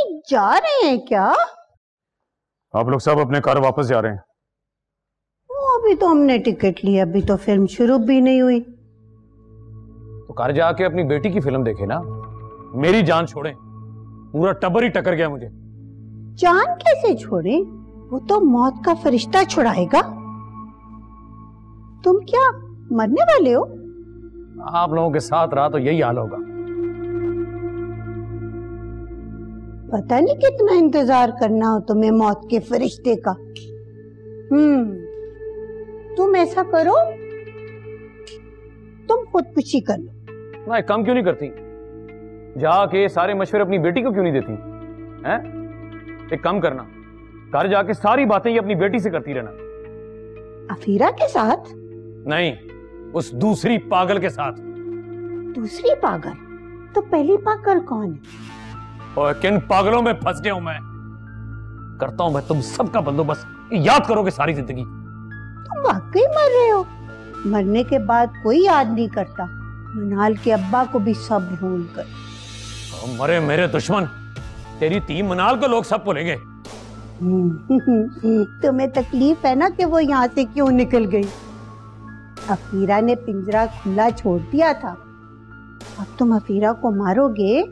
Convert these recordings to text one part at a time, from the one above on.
जा रहे हैं क्या? आप लोग सब अपने घर वापस जा रहे हैं। अभी तो हमने टिकट ली, अभी तो फिल्म शुरू भी नहीं हुई। तो घर जाके अपनी बेटी की फिल्म देखे ना। मेरी जान छोड़े, पूरा टब्बर ही टकर गया मुझे। जान कैसे छोड़े? वो तो मौत का फरिश्ता छुड़ाएगा। तुम क्या मरने वाले हो? आप लोगों के साथ रहा तो यही हाल होगा। पता नहीं कितना इंतजार करना हो तुम्हें मौत के फरिश्ते का। तुम ऐसा करो, तुम खुदकुशी कर लो। ना एक काम क्यों नहीं करती? जाके सारे मशवरे अपनी बेटी को क्यों नहीं देती? हैं? एक काम करना, घर जाके सारी बातें ये अपनी बेटी से करती रहना। अफीरा के साथ? नहीं, उस दूसरी पागल के साथ। दूसरी पागल? तो पहली पागल कौन है? और किन पागलों में फंस गया हूं मैं। करता हूं मैं तुम सबका बंदोबस्त, याद करोगे सारी जिंदगी। तुम वाकई मर रहे हो? मरने के बाद कोई याद नहीं करता, मनाल के अब्बा को भी सब भूल कर। मरे मेरे दुश्मन, तेरी टीम मनाल को लोग सब भूलेंगे। तुम्हें तकलीफ है ना कि वो यहाँ से क्यों निकल गई? अफीरा ने पिंजरा खुला छोड़ दिया था, अब तुम अफीरा को मारोगे?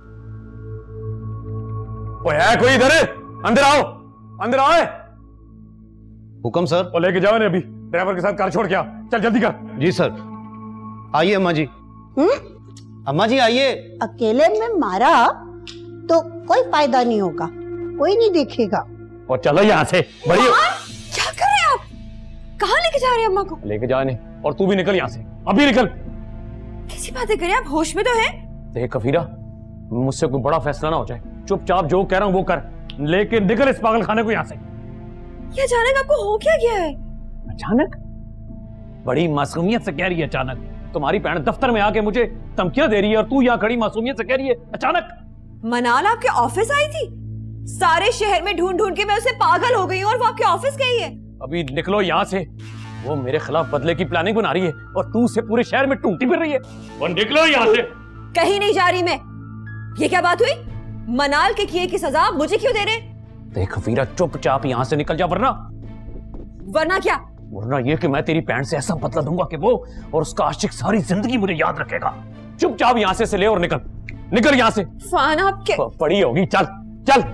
ओए है कोई इधर? अंदर आओ, अंदर आओ। हुक्म सर। और लेके जाओ ने अभी ड्राइवर के साथ कार छोड़ के आ। चल जल्दी कर। जी सर। आइए अम्मा जी। अम्मा जी आइए। अकेले में मारा तो कोई फायदा नहीं होगा, कोई नहीं देखेगा। और चलो यहाँ से। बड़ी क्या कर रहे हैं आप? कहाँ लेके जा रहे हैं अम्मा को? लेके जा नहीं, और तू भी निकल यहाँ से, अभी निकल। कैसी बातें कर रहे हैं आप? होश में तो है? देख कफीरा, मुझसे कोई बड़ा फैसला ना हो जाए, चुपचाप जो कह रहा हूँ वो कर, लेकिन निकल इस पागल खाने को यहाँ से। ये अचानक आपको हो क्या गया है? अचानक? बड़ी मासूमियत से कह रही है अचानक। तुम्हारी बहन दफ्तर में आके मुझे धमकियां दे रही है और तू यहाँ खड़ी मासूमियत से कह रही है अचानक। मनाल आपके ऑफिस आई थी? सारे शहर में ढूंढ ढूंढ के मैं उसे पागल हो गई हूँ और वो आपके ऑफिस गई है। अभी निकलो यहाँ से। वो मेरे खिलाफ बदले की प्लानिंग बना रही है और तू उसे पूरे शहर में टूटी फिर रही है। वो निकलो यहाँ से। कहीं नहीं जा रही मैं। ये क्या बात हुई? मनाल के किए की सजा मुझे क्यों दे रहे? देख वीरा, चुपचाप यहाँ से निकल जा, वरना क्या? वरना ये कि मैं तेरी बहन से ऐसा बदला दूंगा कि वो और उसका आशिक सारी जिंदगी मुझे याद रखेगा। चुपचाप यहाँ से ले और निकल, निकल यहाँ से। इरफान आप क्या पड़ी होगी, चल चल।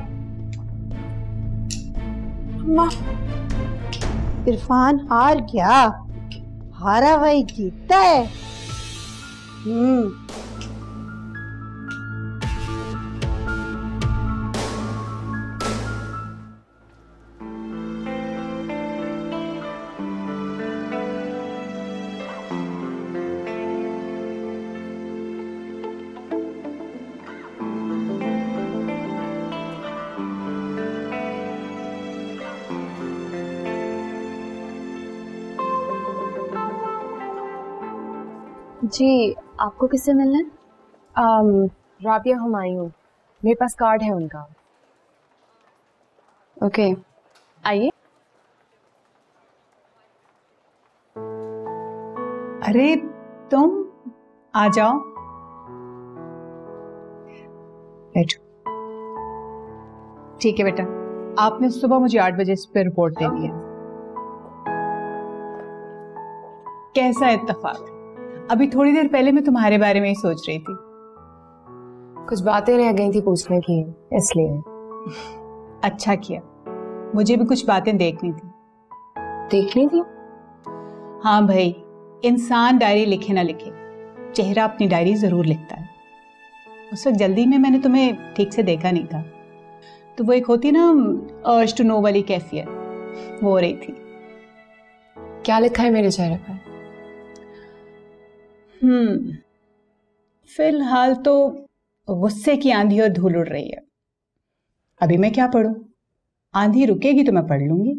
माँ, इरफान हार गया, हारा वही जीतता है। जी, आपको किससे मिलना है? राबिया हुमायूं, मेरे पास कार्ड है उनका। ओके, आइए। अरे तुम आ जाओ, बैठो। ठीक है बेटा, आपने सुबह मुझे 8 बजे इस पे रिपोर्ट देनी है। कैसा इत्तेफाक, अभी थोड़ी देर पहले मैं तुम्हारे बारे में ही सोच रही थी। कुछ बातें रह गई थी पूछने की, इसलिए। अच्छा किया, मुझे भी कुछ बातें देखनी थी। देखनी थी? हाँ भाई, इंसान डायरी लिखे ना लिखे, चेहरा अपनी डायरी जरूर लिखता है। उस वक्त जल्दी में मैंने तुम्हें ठीक से देखा नहीं था, तो वो एक होती ना अर्ज टू नो वाली कैफियत, वो हो रही थी। क्या लिखा है मेरे चेहरे पर? फिलहाल तो गुस्से की आंधी और धूल उड़ रही है। अभी मैं क्या पढ़ूं? आंधी रुकेगी तो मैं पढ़ लूंगी।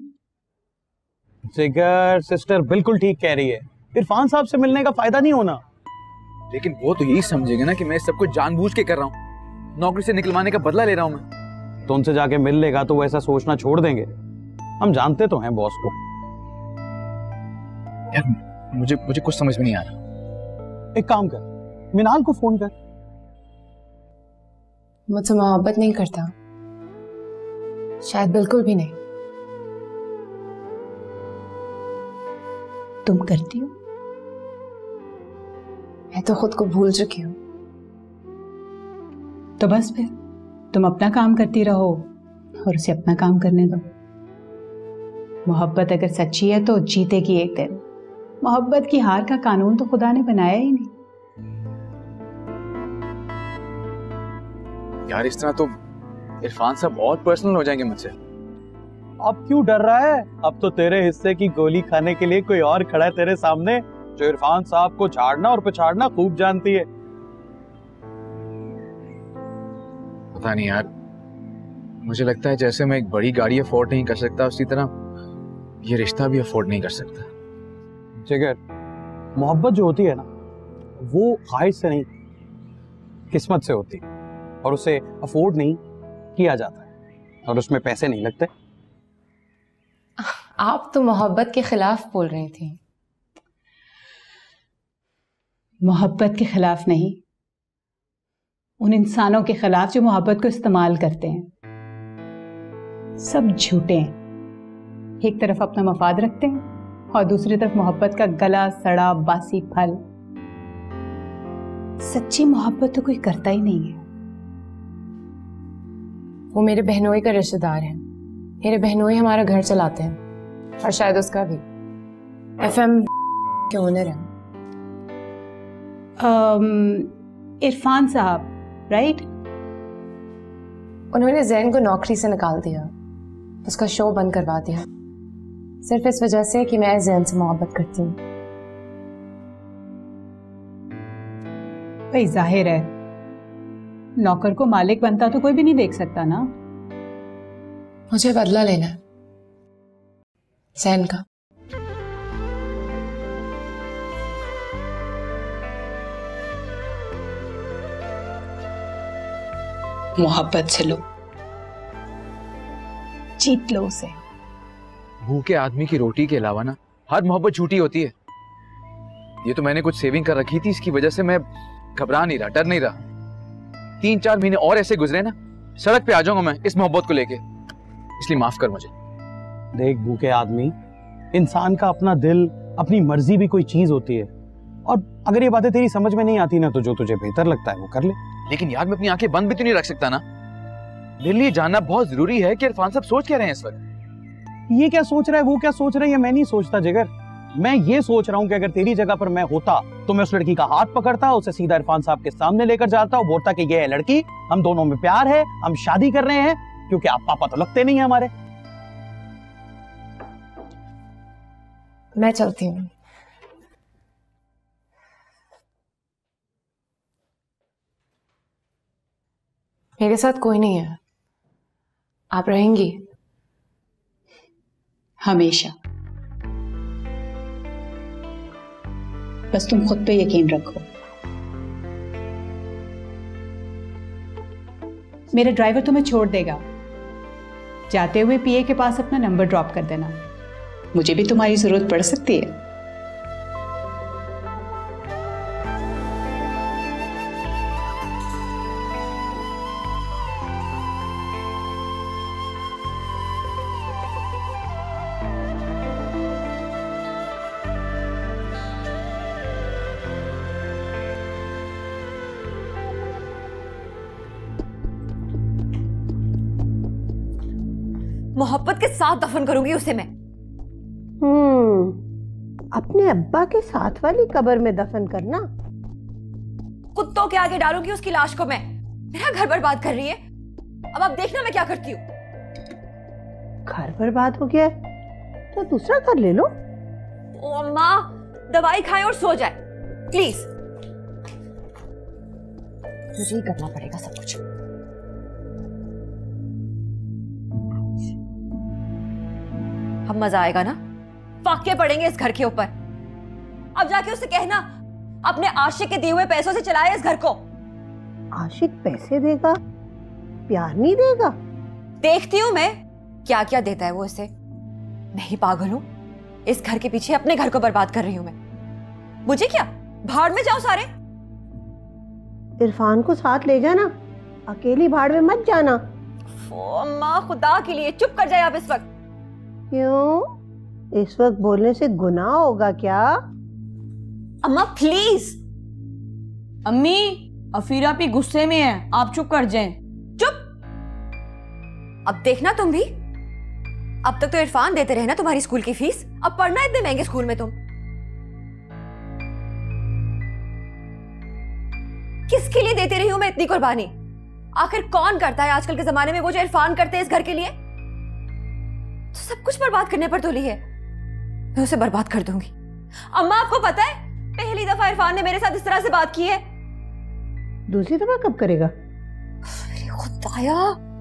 जिगर सिस्टर बिल्कुल ठीक कह रही है, इरफान साहब से मिलने का फायदा नहीं होना। लेकिन वो तो यही समझेगा ना कि मैं सब कुछ जानबूझ के कर रहा हूँ, नौकरी से निकलवाने का बदला ले रहा हूँ मैं। तो उनसे जाके मिल लेगा तो वो ऐसा सोचना छोड़ देंगे। हम जानते तो हैं बॉस को। यार मुझे कुछ समझ में नहीं आ रहा। एक काम कर, मिनाल को फोन कर। मुझसे मोहब्बत नहीं करता, शायद बिल्कुल भी नहीं। तुम करती हो? मैं तो खुद को भूल चुकी हूँ। तो बस फिर तुम अपना काम करती रहो और उसे अपना काम करने दो। मोहब्बत अगर सच्ची है तो जीतेगी एक दिन। मोहब्बत की हार का कानून तो खुदा ने बनाया ही नहीं। यार इस तरह तो इरफान साहब और पर्सनल हो जाएंगे मुझसे। अब क्यों डर रहा है? अब तो तेरे हिस्से की गोली खाने के लिए कोई और खड़ा है तेरे सामने, जो इरफान साहब को झाड़ना और पछाड़ना खूब जानती है। पता नहीं यार, मुझे लगता है जैसे मैं एक बड़ी गाड़ी अफोर्ड नहीं कर सकता, उसी तरह ये रिश्ता भी अफोर्ड नहीं कर सकता। जिगर, मोहब्बत जो होती है ना, वो ख्वाहिश से नहीं किस्मत से होती है, और उसे अफोर्ड नहीं किया जाता है, और उसमें पैसे नहीं लगते। आप तो मोहब्बत के खिलाफ बोल रही थी। मोहब्बत के खिलाफ नहीं, उन इंसानों के खिलाफ जो मोहब्बत को इस्तेमाल करते हैं। सब झूठे हैं। एक तरफ अपना मफाद रखते हैं और दूसरी तरफ मोहब्बत का गला सड़ा बासी फल। सच्ची मोहब्बत तो कोई करता ही नहीं है। वो मेरे बहनोई का रिश्तेदार है। मेरे बहनोई हमारा घर चलाते हैं, और शायद उसका भी। FM के ओनर है। इरफान साहब, राइट? उन्होंने जैन को नौकरी से निकाल दिया, उसका शो बंद करवा दिया, सिर्फ इस वजह से कि मैं जैन से मोहब्बत करती हूँ। भाई जाहिर है, नौकर को मालिक बनता तो कोई भी नहीं देख सकता ना। मुझे बदला लेना है जैन का। मोहब्बत से लो, जीत लो उसे। भूखे आदमी की रोटी के अलावा ना हर मोहब्बत झूठी होती है। ये तो मैंने कुछ सेविंग कर रखी थी, इसकी वजह से मैं घबरा नहीं रहा, डर नहीं रहा। 3-4 महीने और ऐसे गुजरे ना, सड़क पे आ जाऊंगा मैं इस मोहब्बत को लेके। इसलिए माफ कर मुझे। देख भूखे आदमी, इंसान का अपना दिल, अपनी मर्जी भी कोई चीज होती है, और अगर ये बातें तेरी समझ में नहीं आती ना, तो जो तुझे बेहतर लगता है वो कर ले। लेकिन यार मैं अपनी आंखें बंद भी तो नहीं रख सकता ना। मेरे लिए जानना बहुत जरूरी है कि इरफान साहब सोच क्या रहे हैं इस वक्त। ये क्या सोच रहा है, वो क्या सोच रहा है, ये मैं नहीं सोचता जिगर। मैं ये सोच रहा हूँ कि अगर तेरी जगह पर मैं होता तो मैं उस लड़की का हाथ पकड़ता, उसे सीधा इरफान साहब के सामने लेकर जाता और बोलता कि ये है लड़की, हम दोनों में प्यार है, हम शादी कर रहे हैं, क्योंकि आप पापा तो लगते नहीं है हमारे। मैं चलती हूँ। मेरे साथ कोई नहीं है, आप रहेंगी? हमेशा। बस तुम खुद पे यकीन रखो। मेरा ड्राइवर तुम्हें छोड़ देगा। जाते हुए PA के पास अपना नंबर ड्रॉप कर देना, मुझे भी तुम्हारी जरूरत पड़ सकती है। मोहब्बत के साथ दफन करूंगी उसे मैं। अपने अब्बा के साथ वाली कब्र में दफन करना? कुत्तों के आगे डालूंगी उसकी लाश को मैं। मेरा घर बर्बाद कर रही है, अब आप देखना मैं क्या करती हूँ। घर बर्बाद हो गया है तो दूसरा घर ले लो। ओ अम्मा, दवाई खाए और सो जाए प्लीज। मुझे ही करना पड़ेगा सब कुछ। अब मजा आएगा ना, फाके पड़ेंगे इस घर के ऊपर। अब जाके उसे कहना अपने आशिक के दिए हुए पैसों से चलाए इस घर को। आशिक पैसे देगा, प्यार नहीं देगा। देखती हूं मैं क्या क्या देता है वो इसे। मैं ही पागल हूं, इस घर के पीछे अपने घर को बर्बाद कर रही हूं मैं। मुझे क्या, भाड़ में जाओ सारे। इरफान को साथ ले जाना, अकेली भाड़ में मत जाना। अम्मा खुदा के लिए चुप कर जाए आप इस वक्त। क्यों? इस वक्त बोलने से गुनाह होगा क्या? अम्मा प्लीज। अम्मी अफीरा भी गुस्से में है, आप चुप कर जाएं। चुप। अब देखना तुम भी, अब तक तो इरफान देते रहे ना तुम्हारी स्कूल की फीस, अब पढ़ना इतने महंगे स्कूल में तुम। किसके लिए देती रही हूं मैं इतनी कुर्बानी? आखिर कौन करता है आजकल के जमाने में वो जो इरफान करते हैं इस घर के लिए? तो सब कुछ बर्बाद करने पर तुली है, मैं उसे बर्बाद कर दूंगी। अम्मा आपको पता है पहली दफा इरफान ने मेरे साथ इस तरह से बात की है। दूसरी दफा कब करेगा? अरे खुदाया,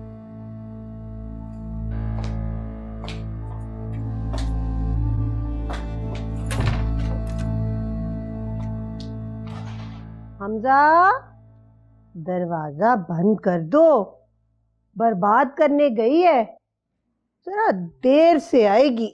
हमजा दरवाजा बंद कर दो, बर्बाद करने गई है, जरा देर से आएगी।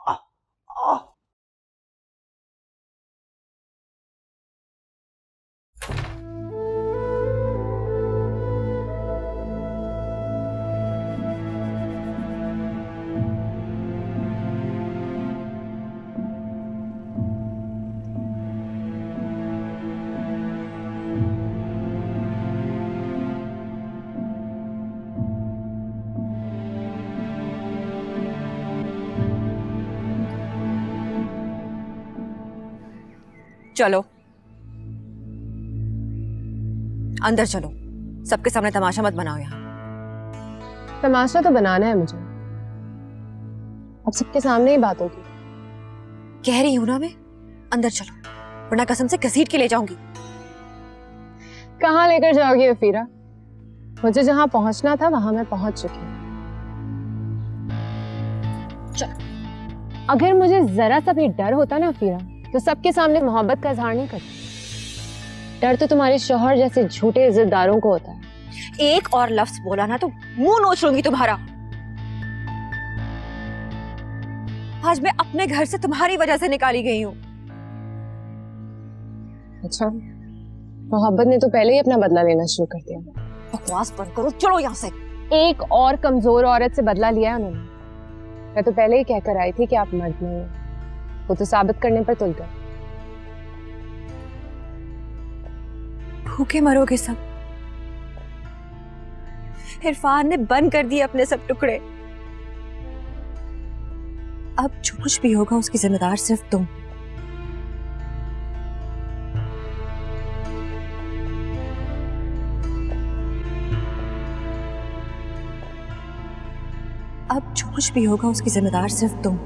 चलो अंदर चलो, सबके सामने तमाशा मत बनाओ। यहाँ तमाशा तो बनाना है मुझे, अब सबके सामने ही बात होगी। कह रही हूं ना मैं, अंदर चलो वरना कसम से घसीट के ले जाऊंगी। कहाँ लेकर जाओगी अफीरा? मुझे जहां पहुंचना था वहां मैं पहुंच चुकी हूँ। अगर मुझे जरा सा भी डर होता ना अफीरा, तो सबके सामने मोहब्बत का इजहार नहीं करती। डर तो तुम्हारे शौहर जैसे झूठे इज्जतदारों को होता है। एक और लफ्ज बोला ना तो मुंह नोच लूंगी तुम्हारा। आज मैं अपने घर से तुम्हारी वजह से निकाली गई हूँ। अच्छा, मोहब्बत ने तो पहले ही अपना बदला लेना शुरू कर दिया। बकवास बंद करो, चलो यहाँ से। एक और कमजोर औरत से बदला लिया है उन्होंने। मैं तो पहले ही कहकर आई थी कि आप मर्द नहीं हो, वो तो साबित करने पर तुल गए। भूखे मरोगे सब। इरफान ने बंद कर दिए अपने सब टुकड़े। अब जो कुछ भी होगा उसकी जिम्मेदार सिर्फ तुम। अब जो कुछ भी होगा उसकी जिम्मेदार सिर्फ तुम।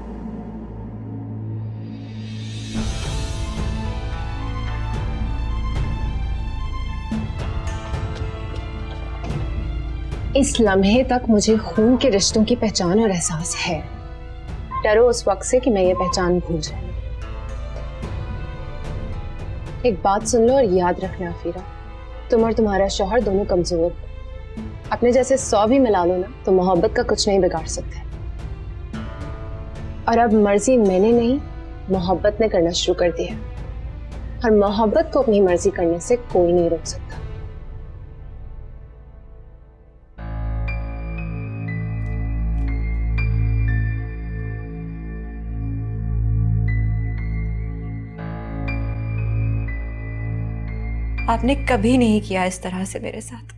इस लम्हे तक मुझे खून के रिश्तों की पहचान और एहसास है। डरो उस वक्त से कि मैं ये पहचान भूल जाऊं। एक बात सुन लो और याद रखना अफीरा, तुम और तुम्हारा शौहर दोनों कमजोर। अपने जैसे 100 भी मिला लो ना तो मोहब्बत का कुछ नहीं बिगाड़ सकते। और अब मर्जी मैंने नहीं, मोहब्बत ने करना शुरू कर दिया, और मोहब्बत को अपनी मर्जी करने से कोई नहीं रोक सकता। आपने कभी नहीं किया इस तरह से मेरे साथ।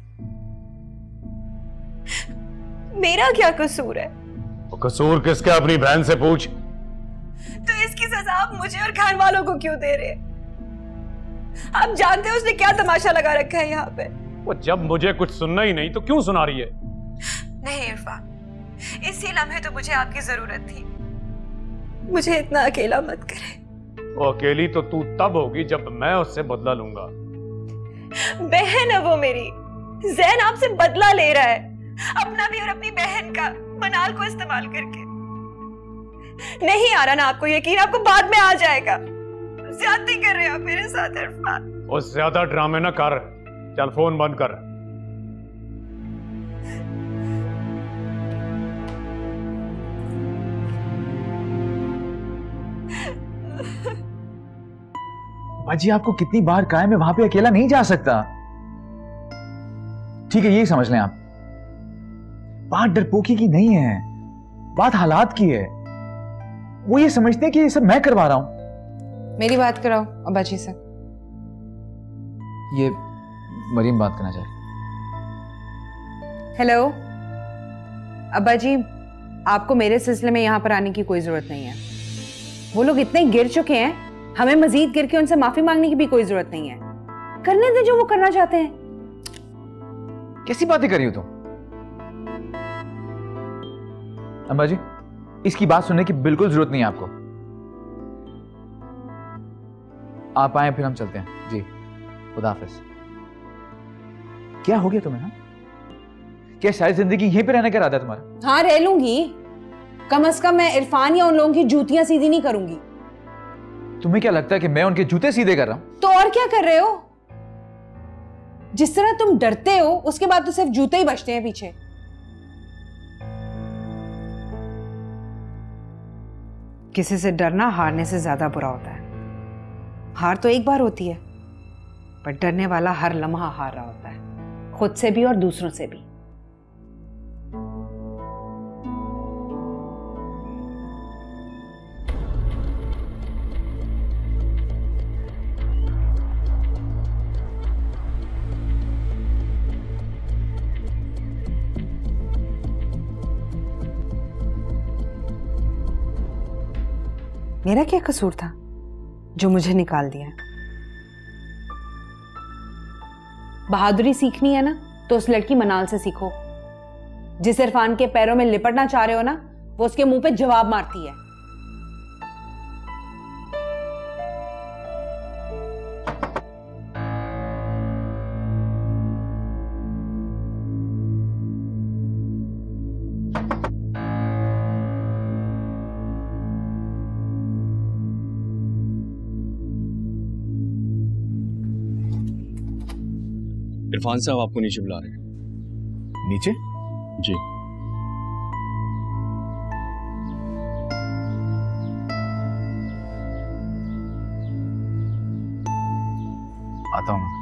मेरा क्या कसूर है? वो कसूर किसका? अपनी बहन से पूछ। तो इसकी सजा आप मुझे और घर वालों को क्यों दे रहे हैं? आप जानते हो उसने क्या तमाशा लगा रखा है यहाँ पे। वो जब मुझे कुछ सुनना ही नहीं तो क्यों सुना रही है? नहीं इरफान, इसी लम्हे तो मुझे आपकी जरूरत थी। मुझे इतना अकेला मत करे। वो अकेली तो तू तब होगी जब मैं उससे बदला लूंगा। बहन है वो मेरी। जैन आपसे बदला ले रहा है, अपना भी और अपनी बहन का, मनाल को इस्तेमाल करके। नहीं आ रहा ना आपको यकीन? आपको बाद में आ जाएगा। ज्यादती कर रहे हो आप मेरे साथ इरफान। वो ज्यादा ड्रामे ना कर, चल फोन बंद कर। बाजी आपको कितनी बार कहा है मैं वहां पे अकेला नहीं जा सकता। ठीक है यही समझ लें आप, बात डरपोकी की नहीं है, बात हालात की है। वो ये समझते हैं कि ये सब मैं करवा रहा हूं। मेरी बात कराओ अब्बाजी से। ये मरीम बात करना चाह रही। हेलो अब्बाजी, आपको मेरे सिलसिले में यहाँ पर आने की कोई जरूरत नहीं है। वो लोग इतने गिर चुके हैं, हमें मजीद गिर के उनसे माफी मांगने की भी कोई जरूरत नहीं है। करने दे जो वो करना चाहते हैं। कैसी बातें कर रही हो तुम? अम्मा जी, इसकी बात सुनने की बिल्कुल जरूरत नहीं है आपको। आप आए फिर हम चलते हैं। जी खुदा हाफिज। क्या हो गया तुम्हें? हाँ, क्या सारी जिंदगी यहीं पे रहने का इरादा है तुम्हारा? हाँ रह लूंगी, कम से कम मैं इरफान या उन लोगों की जूतियां सीधी नहीं करूंगी। तुम्हें क्या लगता है कि मैं उनके जूते सीधे कर रहा हूं? तो और क्या कर रहे हो? जिस तरह तुम डरते हो उसके बाद तो सिर्फ जूते ही बचते हैं पीछे। किसी से डरना हारने से ज्यादा बुरा होता है। हार तो एक बार होती है, पर डरने वाला हर लम्हा हार रहा होता है, खुद से भी और दूसरों से भी। मेरा क्या कसूर था जो मुझे निकाल दिया? बहादुरी सीखनी है ना तो उस लड़की मनाल से सीखो। जिस इरफान के पैरों में लिपटना चाह रहे हो ना, वो उसके मुंह पे जवाब मारती है। इरफान साहब आपको नीचे बुला रहे हैं। नीचे? जी। आता हूं।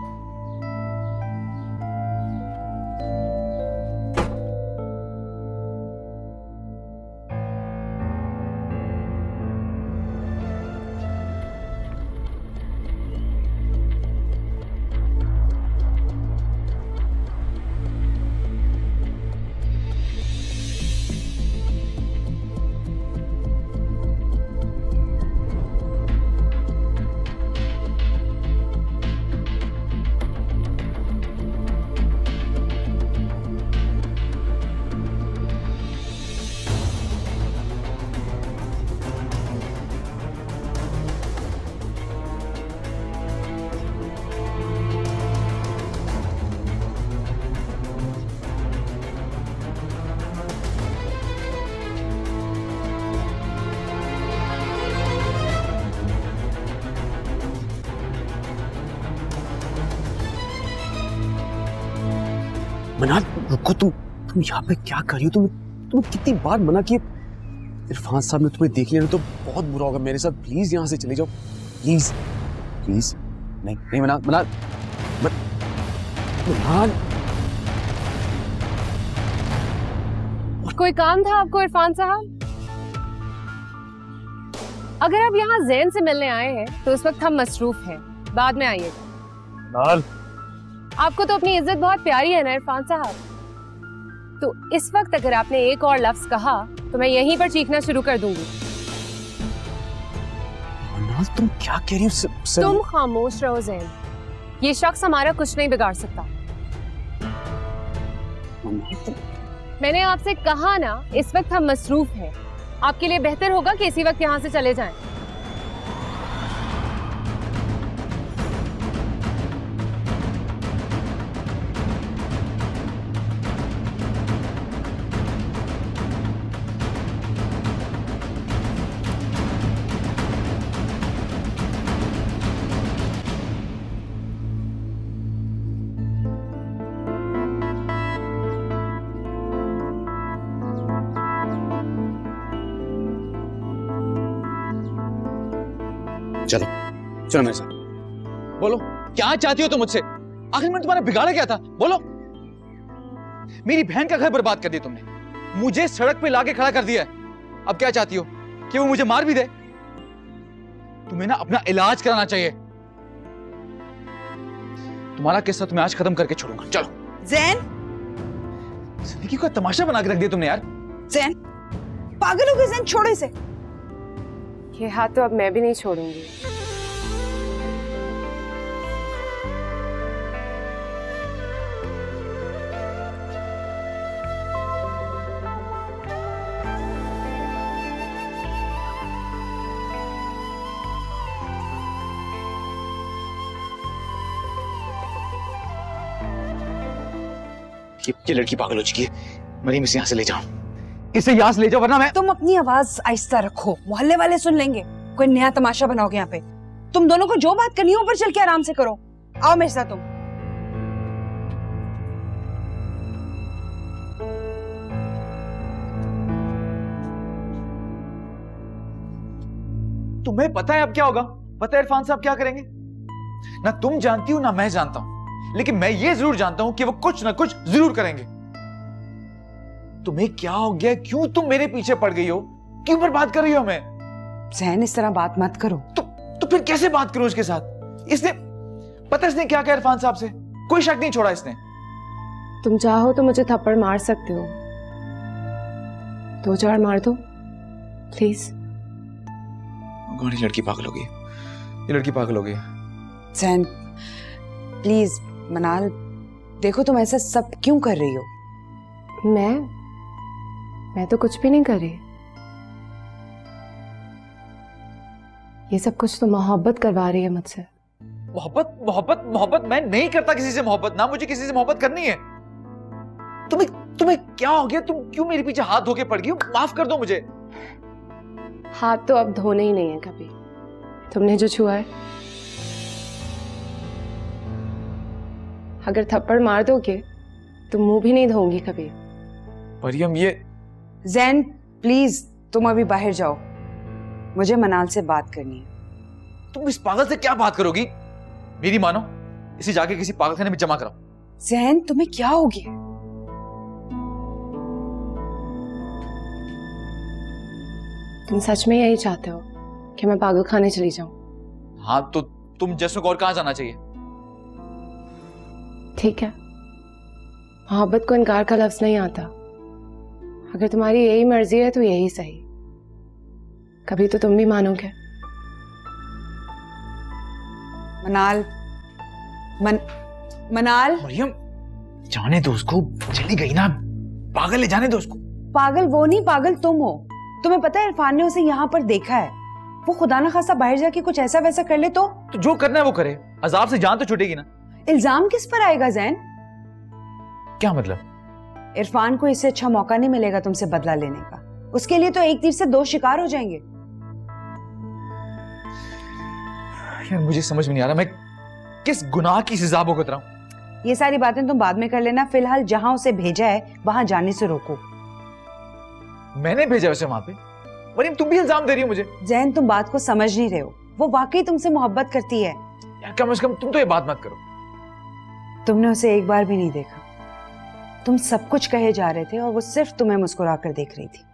मनाल रुको, तुम यहाँ पे क्या कर रही हो? तुम्हें कितनी बार मना किया। इरफान साहब ने तुम्हें देख लिया ना तो बहुत बुरा होगा। मेरे साथ प्लीज यहाँ से चले जाओ, प्लीज प्लीज। नहीं नहीं मनाल, मनाल मनाल। कोई काम था आपको इरफान साहब? अगर आप यहाँ जैन से मिलने आए हैं तो इस वक्त हम मसरूफ हैं, बाद में आइएगा। नाल आपको तो अपनी इज्जत बहुत प्यारी है ना इरफान साहब, तो इस वक्त अगर आपने एक और लफ्ज कहा तो मैं यहीं पर चीखना शुरू कर दूंगी। मनाल तुम क्या कह रही हो? तुम खामोश रहो जैन, ये शख्स हमारा कुछ नहीं बिगाड़ सकता। मैंने आपसे कहा ना, इस वक्त हम मसरूफ हैं, आपके लिए बेहतर होगा कि इसी वक्त यहाँ से चले जाएं। चलो चलो मेरे साथ। बोलो क्या चाहती हो तुम मुझसे? आखिर मैंने तुम्हारा बिगाड़ा क्या था? बोलो। मेरी बहन का घर बर्बाद कर दिया तुमने, मुझे सड़क पे लाके खड़ा कर दिया है। अब क्या चाहती हो कि वो मुझे मार भी दे? तुम्हें ना अपना इलाज कराना चाहिए। तुम्हारा किस्सा तुम्हें आज खत्म करके छोड़ूंगा। चलो। जैन, जिंदगी को तमाशा बना के रख दिया तुमने यार। जैन, पागल हो गए जैन, छोड़ो इसे। ये हाथ तो अब मैं भी नहीं छोड़ूंगी। ये लड़की पागल हो चुकी है। मरीम, इसे यहाँ से ले जाओ, इसे यहाँ से ले जाओ, वरना मैं। तुम अपनी आवाज आहिस्ता रखो, मोहल्ले वाले सुन लेंगे। कोई नया तमाशा बनाओगे यहाँ पे। तुम दोनों को जो बात करनी है ऊपर चल के आराम से करो। आओ मेरे साथ। तुम्हें पता है अब क्या होगा? पता है इरफान साहब क्या करेंगे? ना तुम जानती हो ना मैं जानता हूं, लेकिन मैं ये जरूर जानता हूं कि वो कुछ ना कुछ जरूर करेंगे। तुम्हें क्या हो गया? क्यों तुम मेरे पीछे पड़ गई हो? क्यों बर्बाद कर रही हो हमें? जहन, इस तरह बात मत करो। तो फिर कैसे बात करूं उसके साथ? इसने पता इसने क्या कहा इरफान साहब से? कोई शक नहीं छोड़ा इसने। तुम चाहो तो मुझे थप्पड़ मार सकते हो, 2-4 मार दो प्लीज। ये लड़की पागल हो गई, ये लड़की पागल हो गई। जैन प्लीज। मनाल, देखो तुम ऐसा सब क्यों कर रही हो? मैं तो कुछ भी नहीं कर रही। ये सब कुछ तो मोहब्बत करवा रही है मुझसे। मोहब्बत मोहब्बत मोहब्बत? मैं नहीं करता किसी से मोहब्बत, ना मुझे किसी से मोहब्बत करनी है। तुम्हें क्या हो गया? तुम क्यों मेरे पीछे हाथ धो के पड़ गई हो? माफ कर दो मुझे। हाथ तो अब धोने ही नहीं है कभी। तुमने जो छुआ है, अगर थप्पड़ मार दोगे तो मुंह भी नहीं धोऊंगी कभी। मरियम, ये जैन प्लीज, तुम अभी बाहर जाओ, मुझे मनाल से बात करनी है। तुम इस पागल से क्या बात करोगी? मेरी मानो, इसे जाके किसी पागलखाने में जमा कराओ। जैन, तुम्हें क्या हो गया? तुम सच में यही चाहते हो कि मैं पागल खाने चली जाऊं? हाँ, तो तुम जैसों को और कहां जाना चाहिए? ठीक है, मोहब्बत को इनकार का लफ्ज नहीं आता। अगर तुम्हारी यही मर्जी है तो यही सही। कभी तो तुम भी मानोगे। मनाल, मनाल। मरियम, जाने दो उसको, चली गई ना, पागल है, जाने दो उसको। पागल वो नहीं, पागल तुम हो। तुम्हें पता है इरफान ने उसे यहाँ पर देखा है। वो खुदा ना खासा बाहर जाके कुछ ऐसा वैसा कर ले तो जो करना है वो करे। अजाब से जान तो छूटेगी ना। इल्जाम किस पर आएगा जैन? क्या मतलब? इरफान को इससे अच्छा मौका नहीं मिलेगा तुमसे बदला लेने का। उसके लिए तो एक तीर से 2 शिकार हो जाएंगे। यार, मुझे समझ में नहीं आ रहा मैं किस गुनाह की सजा भुगत रहा हूं। ये सारी बातें तुम बाद में कर लेना। फिलहाल जहां उसे भेजा है वहां जाने से रोको। मैंने भेजा उसे वहां पे? मरीम, तुम भी इल्जाम दे रही हो मुझे। जैन, तुम बात को समझ नहीं रहे हो। वो वाकई तुमसे मोहब्बत करती है। यार, कम से कम तुम तो ये बात मत करो। तुमने उसे एक बार भी नहीं देखा। तुम सब कुछ कहे जा रहे थे और वो सिर्फ तुम्हें मुस्कुराकर देख रही थी।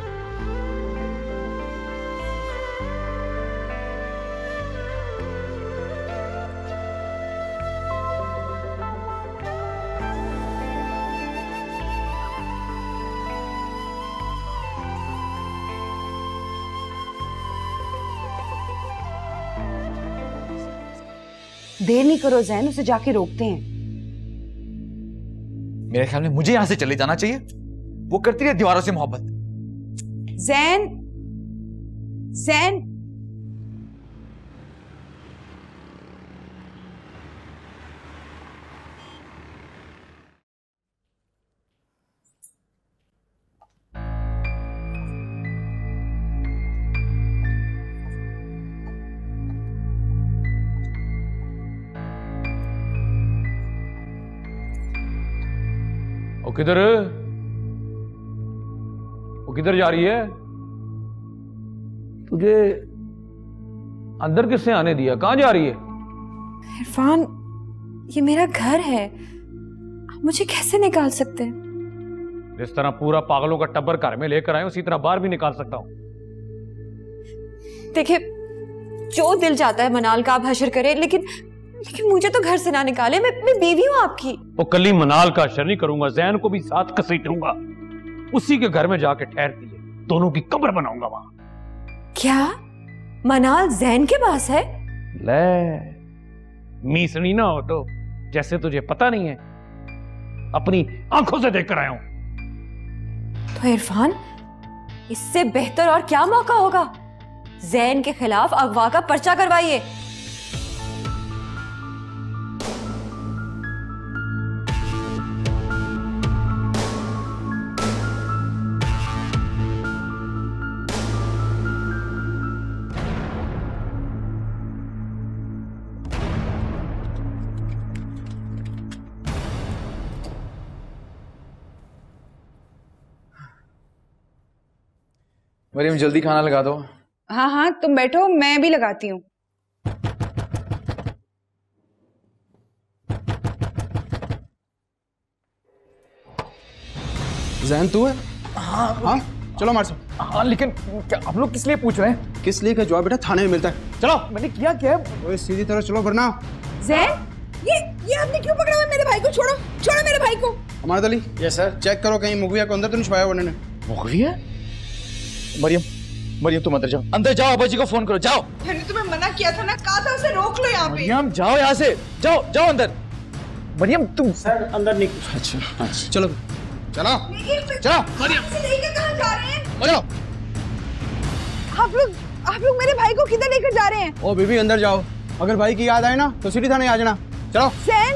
देर नहीं करो जैन, उसे जाके रोकते हैं। मेरे ख्याल में मुझे यहां से चले जाना चाहिए। वो करती रही दीवारों से मोहब्बत। जैन, जैन। वो किधर जा रही है? तुझे अंदर किसने आने दिया? कहां जा रही है? इरफान, ये मेरा घर है, आप मुझे कैसे निकाल सकते हैं? जिस तरह पूरा पागलों का टब्बर घर में लेकर आए उसी तरह बाहर भी निकाल सकता हूं। देखिए, जो दिल चाहता है मनाल का आप हशर करें, लेकिन मुझे तो घर से ना निकाले। मैं बीवी हूं आपकी। वो कली मनाल का हशर नहीं करूंगा, जैन को भी साथ घसीटूंगा, उसी के घर में जाके ठहरती है, दोनों की कब्र बनाऊंगा वहां। क्या मनाल जैन के पास है? ले मीसनी ना हो तो जैसे तुझे पता नहीं है, अपनी आंखों से देखकर आया हूं। तो इरफान, इससे बेहतर और क्या मौका होगा? जैन के खिलाफ अगवा का पर्चा करवाइए। मरियम जल्दी खाना लगा दो। हाँ हाँ, तुम बैठो, मैं भी लगाती हूँ। जैन तू है? हाँ हाँ चलो हमारे साथ। हाँ, लेकिन क्या आप लोग किस लिए पूछ रहे हैं? किस लिए का जवाब बेटा थाने में मिलता है। चलो, मैंने किया क्या है? ओए सीधी तरह चलो वरना। जैन, ये आपने क्यों पकड़ा हुआ मेरे भाई को? छोड़ो छोड़ो मेरे भाई को। हमारा दली। Yes sir. चेक करो कहीं मुगविया को अंदर तो नहीं छुपाया उन्होंने। मुगविया? मरियम तुम अंदर जाओ, अंदर जाओ, अब्बा जी को फोन करो, जाओ। मैंने तुम्हें मना किया था ना, कहा था उसे रोक लो यहाँ पे। मरियम जाओ यहाँ से, जाओ जाओ अंदर। मरियम तुम सर अंदर नहीं। अच्छा चलो चलो चलो। मरियम लेकर कहाँ जा रहे हैं? चलो। आप लोग मेरे भाई को किधर लेकर जा रहे हैं? ओ बीबी अंदर जाओ, अगर भाई की याद आए ना तो सीधी थाने आ जाना। चलो। जैन,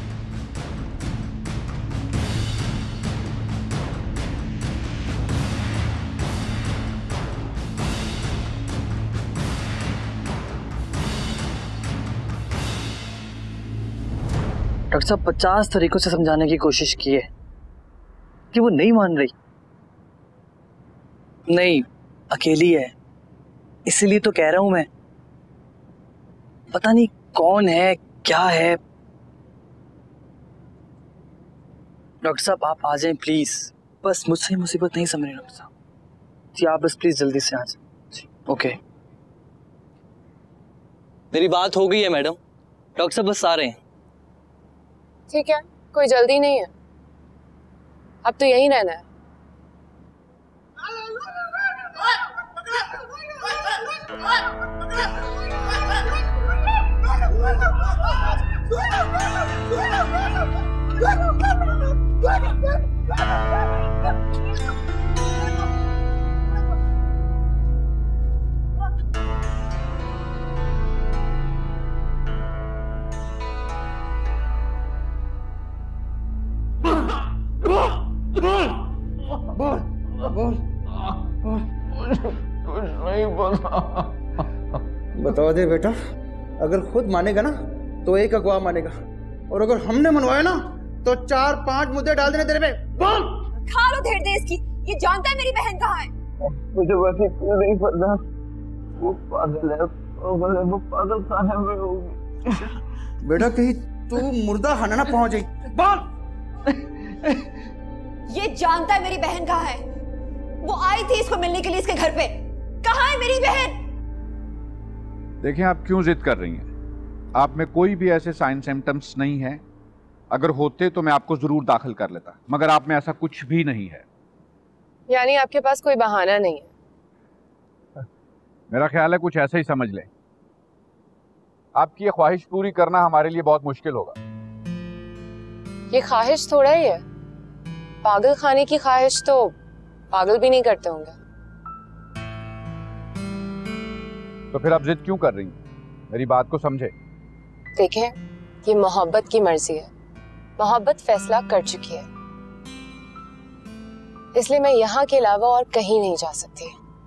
डॉक्टर साहब 50 तरीकों से समझाने की कोशिश की है कि वो नहीं मान रही। नहीं, अकेली है, इसीलिए तो कह रहा हूं मैं। पता नहीं कौन है, क्या है। डॉक्टर साहब आप आ जाएं प्लीज, बस मुझसे मुसीबत नहीं समझ रहे डॉक्टर साहब जी, आप बस प्लीज जल्दी से आ जाएं। ओके, मेरी बात हो गई है मैडम, डॉक्टर साहब बस आ रहे हैं। ठीक है, कोई जल्दी नहीं है, अब तो यहीं रहना है। बताओ दे बेटा, अगर खुद मानेगा ना तो एक अगवा मानेगा, और अगर हमने मनवाया ना तो 4-5 मुद्दे डाल देने तेरे पे। बोल। खा लो धेड़ दे इसकी, ये जानता है मेरी बहन कहाँ है। मुझे वैसे नहीं पता, वो पागल है, वो पागल खाने में होगी। बेटा कहीं तू मुर्दा खाना ना पहुंच जाए। बोल। ये जानता है मेरी बहन कहाँ है, वो आई थी इसको मिलने के लिए इसके घर पे। कहाँ है मेरी बहन? देखें आप क्यों जिद कर रही हैं, आप में कोई भी ऐसे साइन सिम्टम्स नहीं है, अगर होते तो मैं आपको जरूर दाखिल कर लेता, मगर आप में ऐसा कुछ भी नहीं है। यानी आपके पास कोई बहाना नहीं है? मेरा ख्याल है कुछ ऐसा ही समझ लें। आपकी ये ख्वाहिश पूरी करना हमारे लिए बहुत मुश्किल होगा। ये ख्वाहिश थोड़ा ही है, पागल खाने की ख्वाहिश तो पागल भी नहीं करते होंगे। तो फिर आप जिद क्यों कर रही हैं? मेरी बात को समझे। देखें, ये मोहब्बत की मर्जी है, मोहब्बत फैसला कर चुकी है, इसलिए मैं यहाँ के अलावा और कहीं नहीं जा सकती।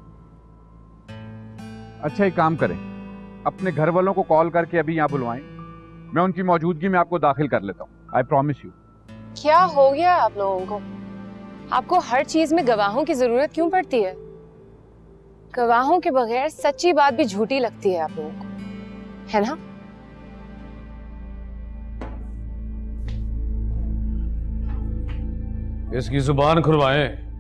अच्छा एक काम करें, अपने घर वालों को कॉल करके अभी यहाँ बुलवाएं, मैं उनकी मौजूदगी में आपको दाखिल कर लेता हूँ। I promise you. क्या हो गया आप लोगों को? आपको हर चीज में गवाहों की जरूरत क्यों पड़ती है? गवाहों के बगैर सच्ची बात भी झूठी लगती है आप लोगों को, है ना? इसकी जुबान खुलवाएं।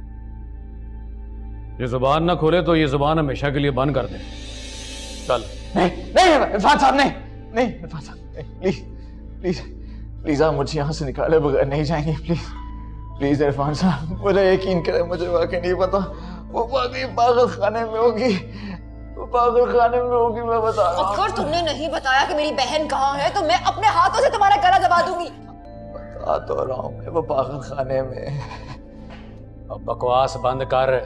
ये जुबान ना खोले तो ये जुबान हमेशा के लिए बंद कर दे। चल। नहीं नहीं इरफान साहब, नहीं नहीं इरफान साहब, प्लीज प्लीज प्लीज आप मुझे यहाँ से निकाले बगैर नहीं जाएंगे, प्लीज प्लीज इरफान साहब, मुझे यकीन करें, मुझे वाकई नहीं पता। वो वाकई पागल खाने में होगी, वो पागल खाने में होगी, मैं बता रहा हूँ। अगर तुमने नहीं बताया कि मेरी बहन कहाँ है तो मैं अपने हाथों से तुम्हारा गला दबा दूंगी। बता तो रहा हूँ मैं, वो पागल खाने में। अब बकवास बंद कर।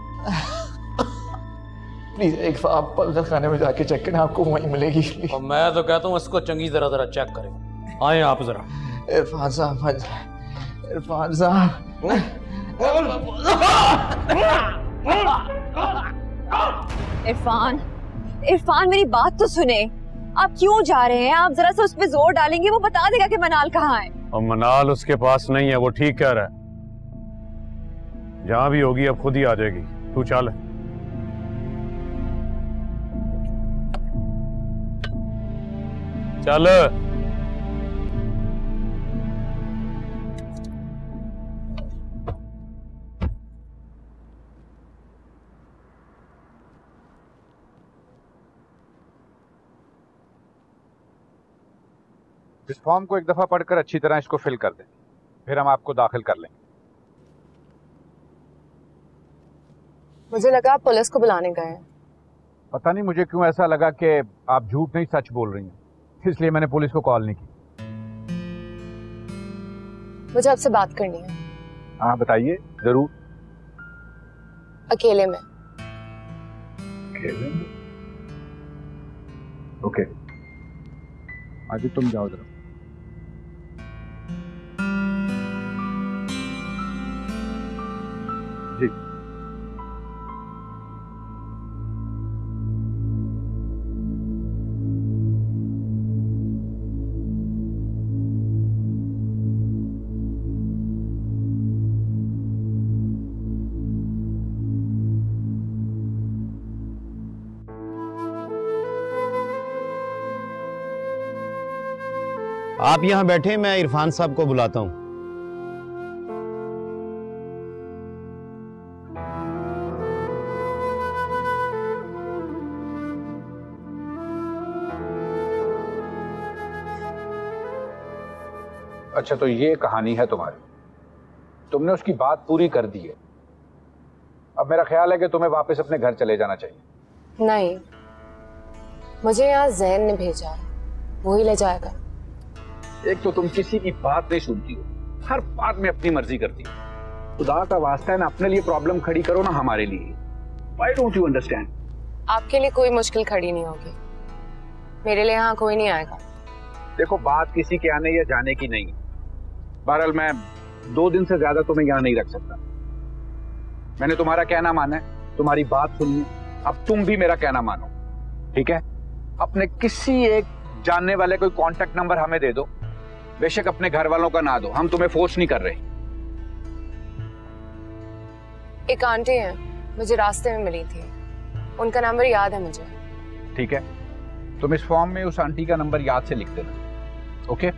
प्लीज एक बार आप पागल खाने में जाके चेक करें, आपको वहीं मिलेगी। और मैं तो कहता हूँ इसको चंगी तरह जरा चेक करें। आए आप जरा। इरफान साहब, इरफान साहब। इरफान, इरफान मेरी बात तो सुने। आप क्यों जा रहे हैं? आप जरा सा उस पर जोर डालेंगे, वो बता देगा कि मनाल कहाँ है। और मनाल उसके पास नहीं है, वो ठीक कह रहा है। जहां भी होगी अब खुद ही आ जाएगी। तू चल। चल। इस फॉर्म को एक दफा पढ़कर अच्छी तरह इसको फिल कर दें, फिर हम आपको दाखिल कर लेंगे। मुझे लगा आप पुलिस को बुलाने गए हैं। पता नहीं मुझे क्यों ऐसा लगा कि आप झूठ नहीं सच बोल रही हैं, इसलिए मैंने पुलिस को कॉल नहीं की। मुझे आपसे बात करनी है। हाँ बताइए, जरूर। अकेले में। अकेले में? ओके, आज तुम जाओ जरा। जी। आप यहां बैठे, मैं इरफान साहब को बुलाता हूं। अच्छा, तो ये कहानी है तुम्हारी। तुमने उसकी बात पूरी कर दी है। अब मेरा ख्याल है कि तुम्हें वापस अपने घर चले जाना चाहिए। नहीं, मुझे यहाँ जैन ने भेजा है, वो ही ले जाएगा। एक तो तुम किसी की बात नहीं सुनती हो, हर बात में अपनी मर्जी करती हो। खुदा का वास्ता है ना, अपने लिए प्रॉब्लम खड़ी करो ना हमारे लिए। Why don't you understand? आपके लिए कोई मुश्किल खड़ी नहीं होगी, मेरे लिए यहाँ कोई नहीं आएगा। देखो, बात किसी के आने या जाने की नहीं। बहरहाल मैं 2 दिन से ज्यादा तुम्हें यहाँ नहीं रख सकता। मैंने तुम्हारा कहना माना है, तुम्हारी बात सुनी, अब तुम भी मेरा कहना मानो, ठीक है? अपने किसी एक जानने वाले कोई कांटेक्ट नंबर हमें दे दो, बेशक अपने घर वालों का ना दो, हम तुम्हें फोर्स नहीं कर रहे। एक आंटी है, मुझे रास्ते में मिली थी, उनका नंबर याद है मुझे। ठीक है, तुम इस फॉर्म में उस आंटी का नंबर याद से लिख देना, ओके?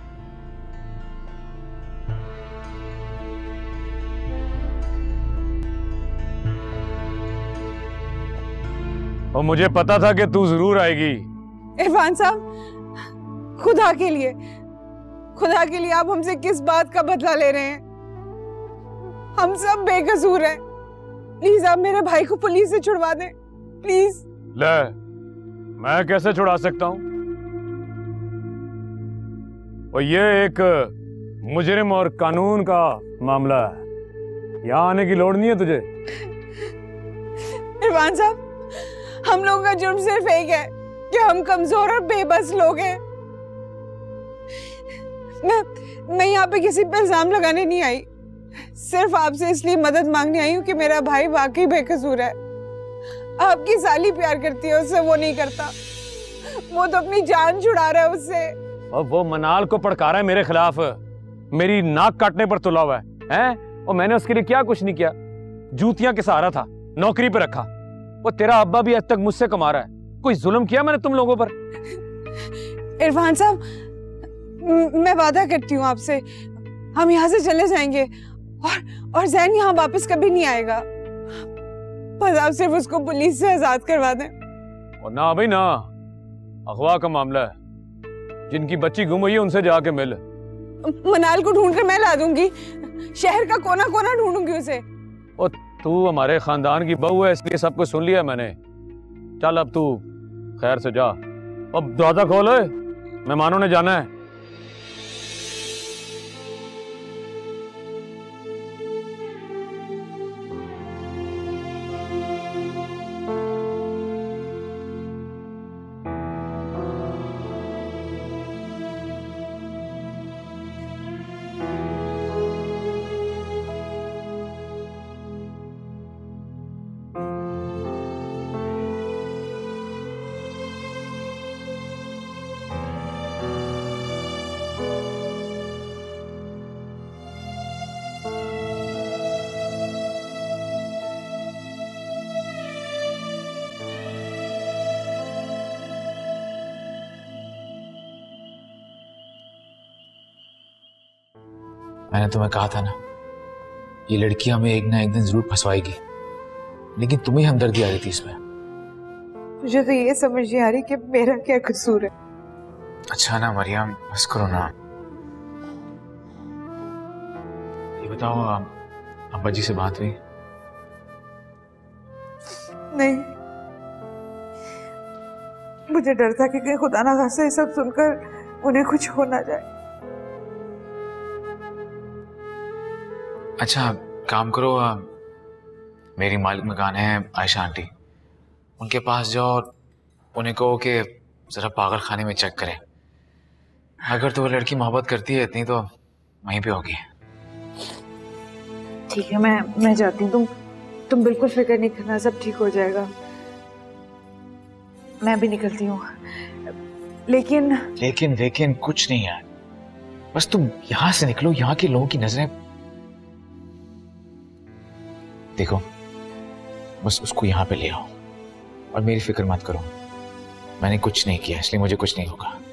और मुझे पता था कि तू जरूर आएगी। इरफान साहब, खुदा के लिए आप हमसे किस बात का बदला ले रहे हैं? हम सब बेकसूर हैं। प्लीज आप मेरे भाई को पुलिस से छुड़वा दें, प्लीज। ले, मैं कैसे छुड़ा सकता हूं? और ये एक मुजरिम और कानून का मामला है, यहां आने की लोड़ नहीं है तुझे। इरफान साहब, हम लोगों का जुर्म सिर्फ एक है कि हम कमजोर और बेबस लोग हैं। मैं यहाँ पे किसी पे इल्जाम लगाने नहीं आई, सिर्फ आपसे इसलिए मदद मांगने आई हूँ कि मेरा भाई वाकई बेकसूर है। आपकी साली प्यार करती है उससे, वो नहीं करता। वो तो अपनी जान छुड़ा रहा है उससे। और वो मनाल को पड़का रहा है मेरे खिलाफ, मेरी नाक काटने पर तुला हुआ है? और मैंने उसके लिए क्या कुछ नहीं किया, जूतियां के सहारा था, नौकरी पे रखा। वो तेरा अब्बा भी आज तक मुझसे कमा रहा है। कोई जुल्म किया मैंने तुम लोगों पर? इरफान साहब, मैं वादा करती हूँ आपसे, हम यहाँ से चले जाएंगे और जैन यहाँ वापस कभी नहीं आएगा। बस आप सिर्फ उसको पुलिस से आजाद करवा दें। और ना भाई ना, अगवा का मामला है, जिनकी बच्ची गुम हुई है उनसे जाके मिल। मनाल को ढूंढ कर मैं ला दूंगी, शहर का कोना कोना ढूंढूंगी उसे। और तू हमारे खानदान की बहू है, इसलिए सब कुछ सुन लिया मैंने। चल अब तू खैर से जा, अब दरवाजा खोल, मेहमानों ने जाना है। मैंने तुम्हें कहा था ना, ये लड़की हमें एक ना एक दिन जरूर फंसवाएगी, लेकिन तुम्हें हमदर्दी आ रही थी इसमें। मुझे तो ये समझ नहीं आ रही कि मेरा क्या कसूर है। अच्छा ना मरियम, बस करो ना। ये बताओ, अब्बा जी से बात हुई? नहीं, मुझे डर था कि कहीं खुदा ना खास्ता ये सब सुनकर उन्हें कुछ हो ना जाए। अच्छा काम करो, मेरी मालिक मकान है आयशा आंटी, उनके पास जाओ और उन्हें कहो कि जरा पागल खाने में चेक करें। अगर तो वो लड़की मोहब्बत करती है इतनी तो वहीं पे होगी। ठीक है, मैं जाती हूँ। तुम बिल्कुल फिक्र नहीं करना, सब ठीक हो जाएगा। मैं भी निकलती हूँ। लेकिन कुछ नहीं है, बस तुम यहाँ से निकलो, यहाँ के लोगों की नजरें देखो, बस उसको यहाँ पे ले आओ और मेरी फिक्र मत करो। मैंने कुछ नहीं किया, इसलिए मुझे कुछ नहीं होगा।